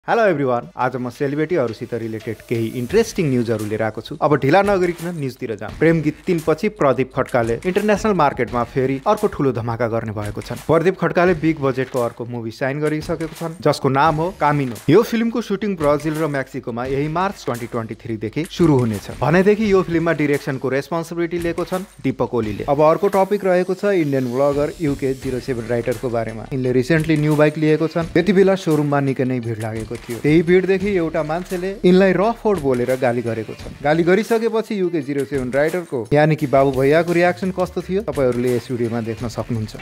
Hello everyone, आज म सेलिब्रिटीहरूसित related केही इन्ट्रेस्टिङ न्युजहरू लिएर आएको छु। अब ढिला नगरिकन न्युजतिर जाम। प्रेम गीत 3 पछि प्रदीप खड्काले इन्टरनेसनल मार्केटमा फेरि अर्को ठुलो धमाका गर्ने भएको छन्। प्रदीप खड्काले बिग बजेटको अर्को मुभी साइन गरिसकेको छन्, जसको नाम हो कामिनो। यो फिल्मको सुटिङ ब्राजिल र मेक्सिकोमा यही मार्च 2023 देखि सुरु हुनेछ। भनेदेखि यो फिल्ममा डिरेक्सनको रेस्पोन्सिबिलिटी लिएको छन् दीपक ओलीले। अब अर्को टपिक रहेको छ इन्डियन ब्लगर युके 07 राइटरको बारेमा। यिनले रिसेन्टली न्यू बाइक लिएको छन्। त्यति बेला सोरुममा निकै नै भिड लागेको थियो। त्यही भिडदेखि एउटा मान्छेले यिनलाई रफोड बोलेर गाली गरेको छन्। गाली गरिसकेपछि युके 07 राइटरको यानि कि बाबु भैयाको रियाक्सन कस्तो थियो तपाईहरूले यस भिडियोमा देख्न सक्नुहुन्छ।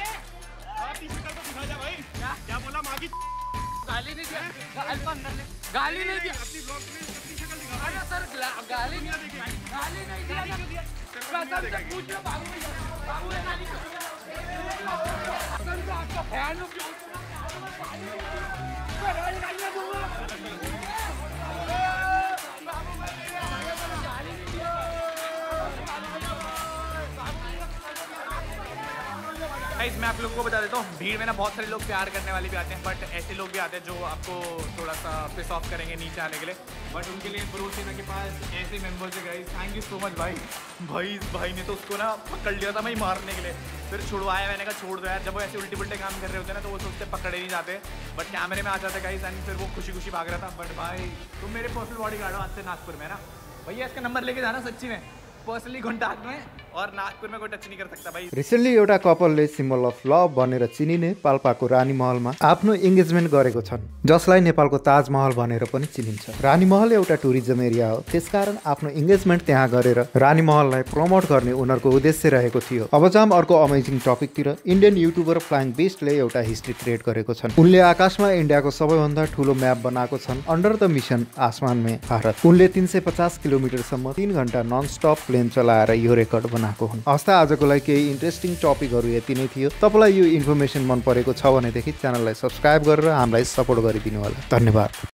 मैं आप लोगों को बता देता हूँ, भीड़ में ना बहुत सारे लोग प्यार करने वाले भी आते हैं, बट ऐसे लोग भी आते हैं जो आपको थोड़ा सा पिस ऑफ करेंगे नीचे आने के लिए। बट उनके लिए ब्रो सेना के पास ऐसे मेंबर्स है guys. Thank you so much भाई ने तो उसको ना पकड़ लिया था भाई मारने के लिए, फिर छुड़वाया। मैंने कहा छोड़ दो यार। जब वो ऐसे उल्टे पुल्टे काम कर रहे होते हैं ना तो वो सोचते पकड़े नहीं जाते, बट कैमरे में आ जाते गाइस। एंड फिर वो खुशी खुशी भाग रहा था। बट भाई तुम मेरे पर्सनल बॉडी गार्ड हो आज से नागपुर में ना भैया। इसका नंबर लेके जाना सच्ची में, पर्सनली कॉन्टैक्ट में, और नागपुर में कोई टच नहीं कर सकता भाई। रिसेन्टली एउटा कपलले सिम्बल अफ लभ भनेर चिनिने पाल्पाको रानी महलमा आफ्नो इङ्गेजमेन्ट गरेको छन्, जसलाई नेपालको ताजमहल भनेर पनि चिनिन्छ। रानी महल एउटा टुरिज्म एरिया हो, त्यसकारण आफ्नो इङ्गेजमेन्ट त्यहाँ गरेर रानी महललाई प्रमोट गर्ने उनीहरूको उद्देश्य रहेको थियो। अब जाम अर्को अमेजिङ टपिकतिर। इन्डियन युट्युबर फ्लाइङ बिस्टले एउटा हिस्ट्री क्रिएट गरेको छन्। उनले आकाशमा इन्डियाको सबैभन्दा ठुलो म्याप बनाएको छन्, अन्डर द मिसन आसमान में भारत। उनले 350 किलोमिटरसम्म 3 घण्टा नन स्टप प्लेन चलाएर यो रेकर्ड बनाएको हुन्। हस्ता आजको लागि केही इन्ट्रेस्टिङ टपिकहरू यति नै थियो। तपाईँलाई यो इन्फर्मेसन मन परेको छ भनेदेखि च्यानललाई सब्सक्राइब गरेर हामीलाई सपोर्ट गरिदिनु होला। धन्यवाद।